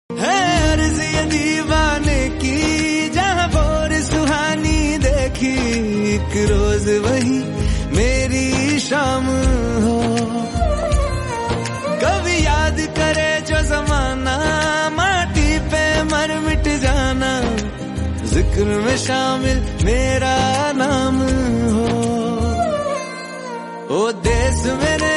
है अर्ज़ ये दीवाने की, जहाँ भोर सुहानी देखी, एक रोज वही मेरी शाम हो। कभी याद करे जो जमाना, माटी पे मर मिट जाना, जिक्र में शामिल मेरा नाम हो। ओ देश मेरे